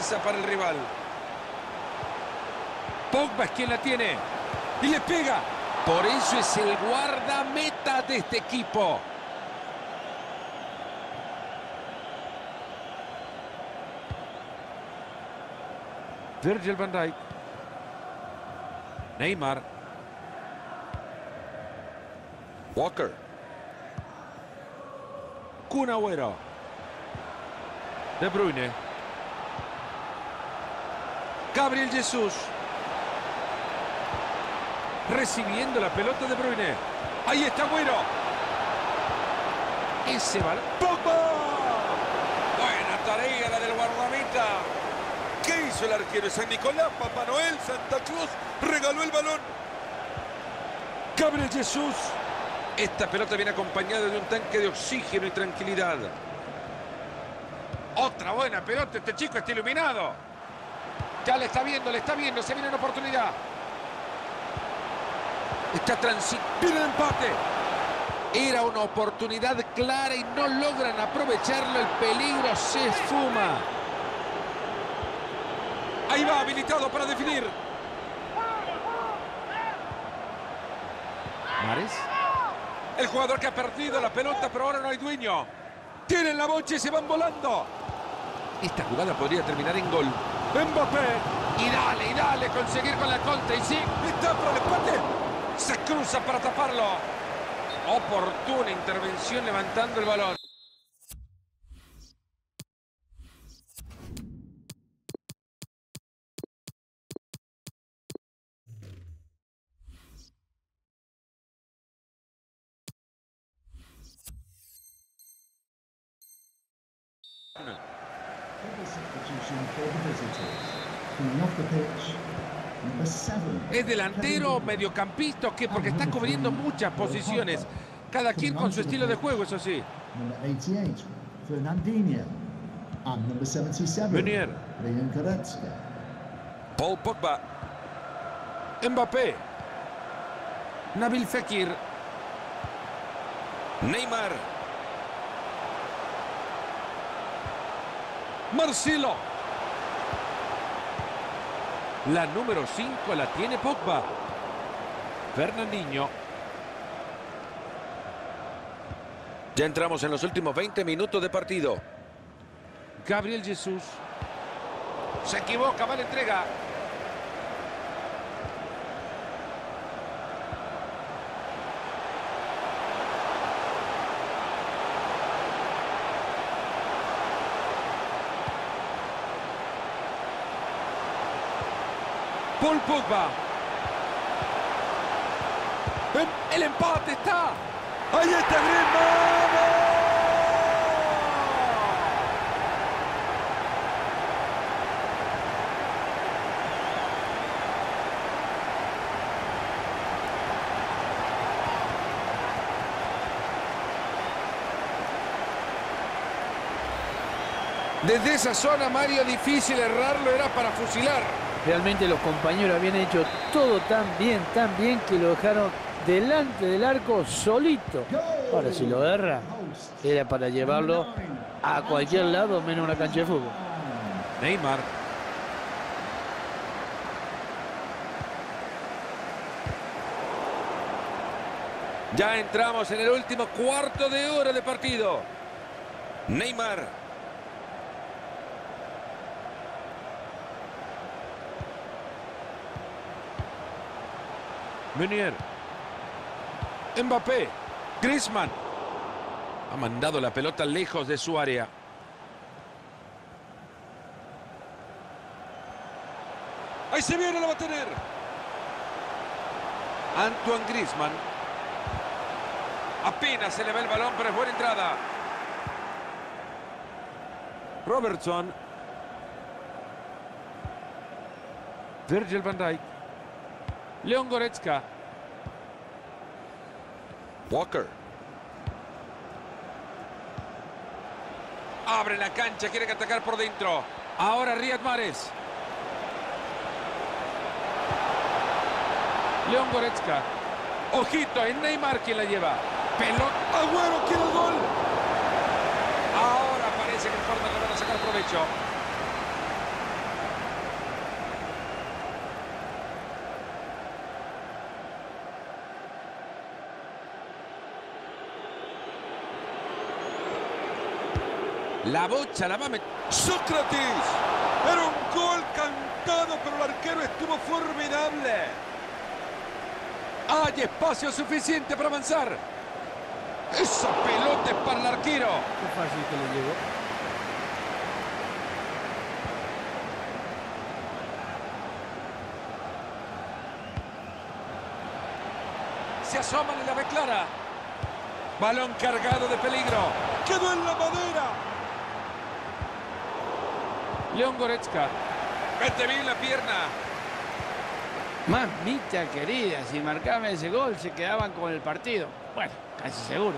defensa para el rival. Pogba es quien la tiene. Y le pega. Por eso es el guardameta de este equipo. Virgil van Dijk. Neymar. Walker. Kun Agüero. De Bruyne. Gabriel Jesús. Recibiendo la pelota de Bruyne. Ahí está Agüero. Ese balón. ¡Pogba! Buena tarea la del guardameta. ¿Qué hizo el arquero? San Nicolás, Papá Noel, Santa Claus regaló el balón. Gabriel Jesús. Esta pelota viene acompañada de un tanque de oxígeno y tranquilidad. Otra buena pelota. Este chico está iluminado. Ya le está viendo, se viene una oportunidad. Está transitando. ¡Viene el empate! Era una oportunidad clara y no logran aprovecharlo. El peligro se esfuma. Ahí va, habilitado para definir. Mahrez. El jugador que ha perdido la pelota, pero ahora no hay dueño. Tienen la bocha y se van volando. Esta jugada podría terminar en gol. Mbappé. Y dale, conseguir con la contra. Y sí. Está para el empate. Se cruza para taparlo. Oportuna intervención levantando el balón. ¿Es delantero, mediocampista o qué? Porque está cubriendo muchas posiciones. Cada quien con su estilo de juego, eso sí. Meunier. Paul Pogba. Mbappé. Nabil Fekir. Neymar. Marcelo. La número 5 la tiene Pogba. Fernandinho. Ya entramos en los últimos 20 minutos de partido. Gabriel Jesús. Se equivoca, va la entrega. Paul Pogba. El empate está. ¡Ahí está Griezmann! Desde esa zona, Mario, difícil errarlo, era para fusilar. Realmente los compañeros habían hecho todo tan bien que lo dejaron delante del arco solito. Ahora, si lo erra, era para llevarlo a cualquier lado menos una cancha de fútbol. Neymar. Ya entramos en el último cuarto de hora de partido. Neymar. Meunier. Mbappé. Griezmann. Ha mandado la pelota lejos de su área. Ahí se viene, la va a tener. Antoine Griezmann. Apenas se le ve el balón, pero es buena entrada. Robertson. Virgil van Dijk. Leon Goretzka. Walker. Abre la cancha, quiere que atacar por dentro. Ahora Riyad Mahrez. Leon Goretzka. Ojito, es Neymar quien la lleva. Pelota. Agüero quiere el gol. Ahora parece que el córner le van a sacar provecho. La bocha la va a meter. ¡Sócrates! Era un gol cantado, pero el arquero estuvo formidable. Hay espacio suficiente para avanzar. Esa pelota es para el arquero. Qué fácil que le llegó. Se asoman y la ve clara. Balón cargado de peligro. ¡Quedó en la madera! León Goretzka. Mete bien la pierna. Mamita querida, si marcaban ese gol se quedaban con el partido. Bueno, casi seguro.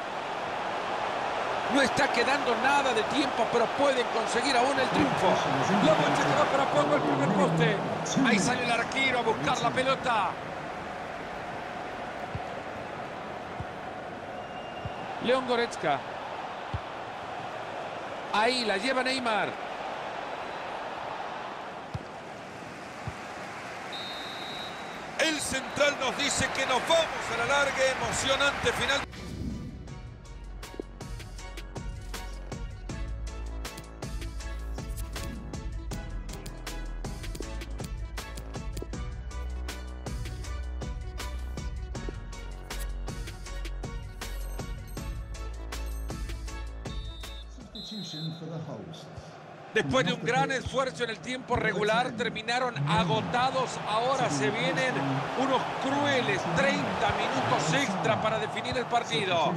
No está quedando nada de tiempo, pero pueden conseguir aún el triunfo. La bocha que va para poco el primer poste. Ahí sale el arquero a buscar la pelota. León Goretzka. Ahí la lleva Neymar. El central nos dice que nos vamos a la larga, emocionante final. Después de un gran esfuerzo en el tiempo regular, terminaron agotados. Ahora se vienen unos crueles 30 minutos extra para definir el partido.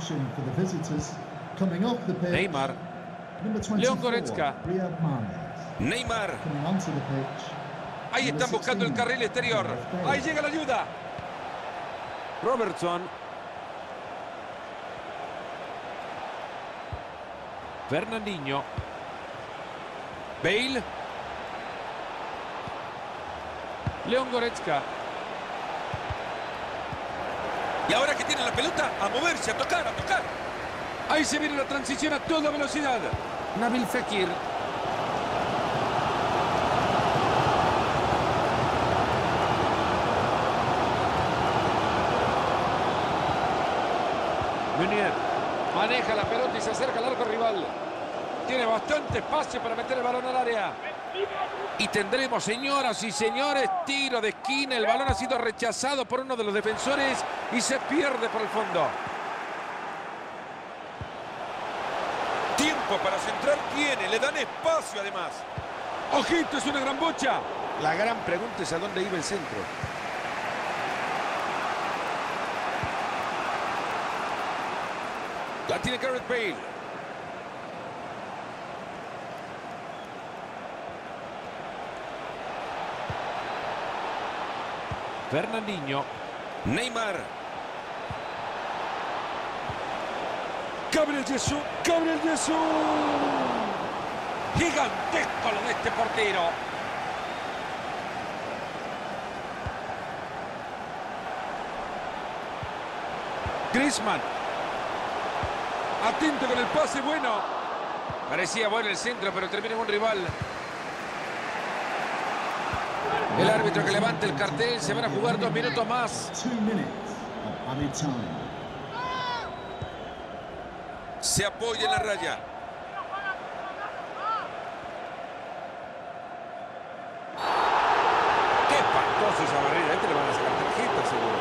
Neymar. León Goretzka. Neymar. Ahí están buscando el carril exterior. Ahí llega la ayuda. Robertson. Fernandinho. Bale. León Goretzka. Y ahora que tiene la pelota, a moverse, a tocar, a tocar. Ahí se viene la transición a toda velocidad. Nabil Fekir. Meunier maneja la pelota y se acerca al arco rival. Tiene bastante espacio para meter el balón al área. Y tendremos, señoras y señores, tiro de esquina. El balón ha sido rechazado por uno de los defensores y se pierde por el fondo. Tiempo para centrar tiene, le dan espacio además. ¡Ojito, es una gran bocha! La gran pregunta es a dónde iba el centro. La tiene Gareth Bale. Fernandinho. Neymar. Gabriel Jesús. Gabriel Jesús. Gigantesco lo de este portero. Griezmann. Atento con el pase, bueno. Parecía bueno el centro, pero termina en un rival. El árbitro que levanta el cartel. Se van a jugar 2 minutos más. Se apoya en la raya. Qué espantoso esa barrera. Este le van a sacar tarjeta, seguro.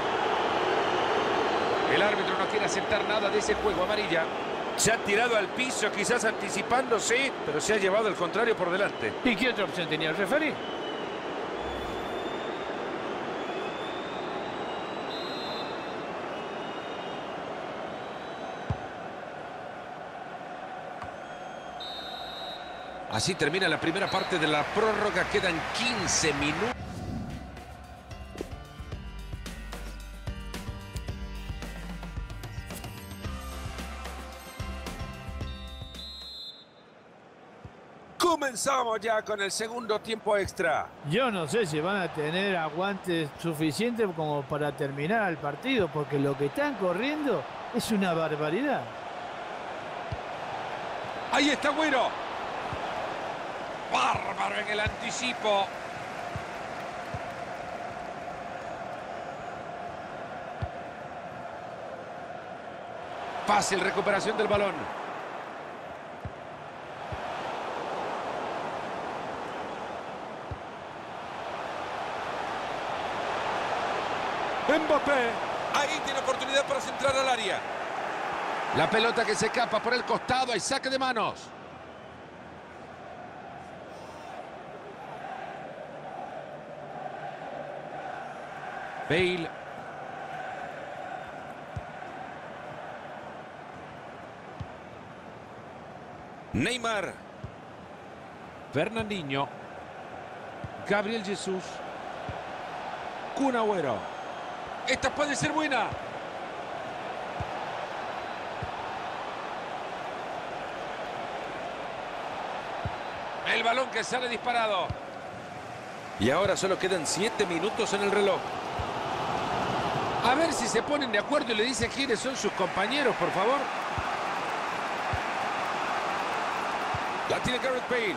El árbitro no quiere aceptar nada de ese juego. Amarilla. Se ha tirado al piso, quizás anticipándose, pero se ha llevado al contrario por delante. ¿Y qué otra opción tenía el referee? Así termina la primera parte de la prórroga. Quedan 15 minutos. Comenzamos ya con el segundo tiempo extra. Yo no sé si van a tener aguante suficiente como para terminar el partido, porque lo que están corriendo es una barbaridad. Ahí está Agüero. Bárbaro en el anticipo. Fácil recuperación del balón. Mbappé. Ahí tiene oportunidad para centrar al área. La pelota que se escapa por el costado. Hay saque de manos. Bale. Neymar. Fernandinho. Gabriel Jesús. Kun Agüero. Esta puede ser buena. El balón que sale disparado. Y ahora solo quedan 7 minutos en el reloj. A ver si se ponen de acuerdo y le dicen quiénes son sus compañeros, por favor. La tiene Gareth Bale.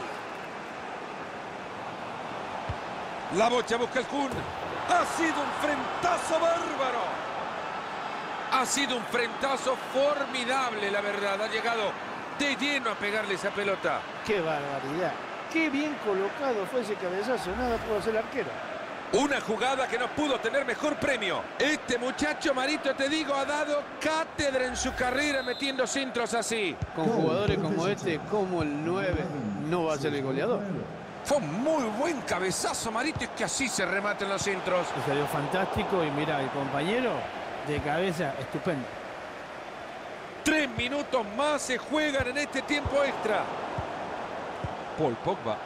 La bocha busca el Kun. Ha sido un frentazo bárbaro. Ha sido un frentazo formidable, la verdad. Ha llegado de lleno a pegarle esa pelota. ¡Qué barbaridad! ¡Qué bien colocado fue ese cabezazo! Nada pudo hacer el arquero. Una jugada que no pudo tener mejor premio. Este muchacho, Marito, te digo, ha dado cátedra en su carrera metiendo centros así. Con jugadores como este, como el 9, no va a ser el goleador. Fue un muy buen cabezazo, Marito, es que así se rematan los centros. Y salió fantástico y mira, el compañero de cabeza, estupendo. 3 minutos más se juegan en este tiempo extra. Paul Pogba.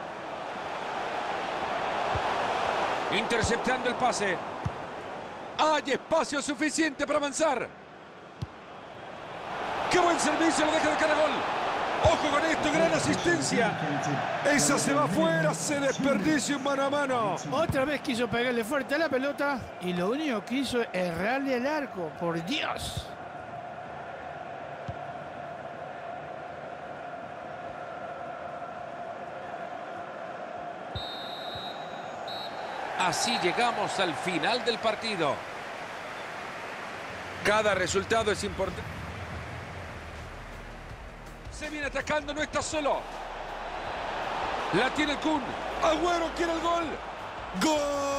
Interceptando el pase. Hay espacio suficiente para avanzar. ¡Qué buen servicio! Lo deja de cara a gol. ¡Ojo con esto! ¡Gran asistencia! Esa se va afuera. Se desperdicia un mano a mano. Otra vez quiso pegarle fuerte a la pelota y lo único que hizo es errarle el arco. ¡Por Dios! Así llegamos al final del partido. Cada resultado es importante. Se viene atacando, no está solo. La tiene el Kun. Agüero quiere el gol. ¡Gol!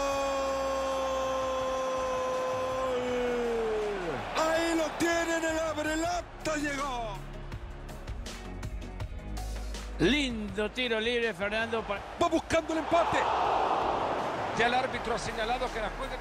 Ahí lo tienen, el abrelata llegó. Lindo tiro libre, Fernando. Va buscando el empate. Ya el árbitro ha señalado que la jueguen.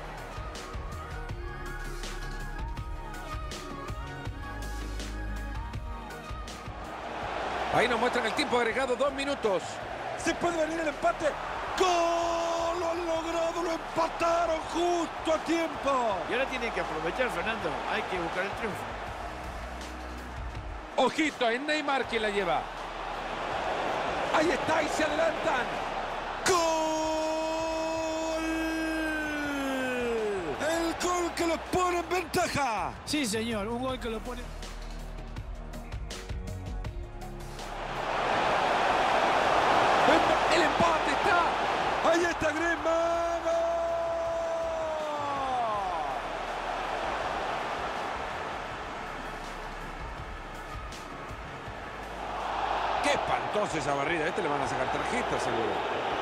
Ahí nos muestran el tiempo agregado, 2 minutos. Se puede venir el empate. ¡Gol! Lo han logrado, lo empataron justo a tiempo. Y ahora tienen que aprovechar, Fernando. Hay que buscar el triunfo. Ojito, es Neymar quien la lleva. Ahí está y se adelantan. ¡Gol! El gol que los pone en ventaja. Sí, señor, un gol que lo pone... El empate está. Ahí está Griezmann. Qué espantosa esa barrida. A este le van a sacar tarjeta, seguro.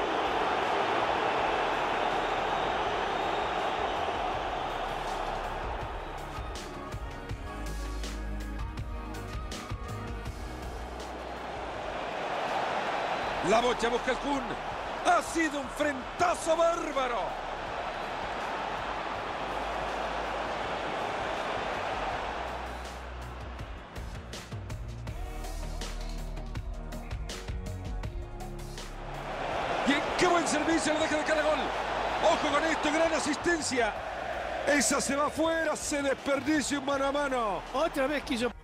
La bocha busca el Kun. Ha sido un frentazo bárbaro. Bien, qué buen servicio, lo deja de cara a gol. Ojo con esto, gran asistencia. Esa se va afuera, se desperdicia un mano a mano. Otra vez quiso...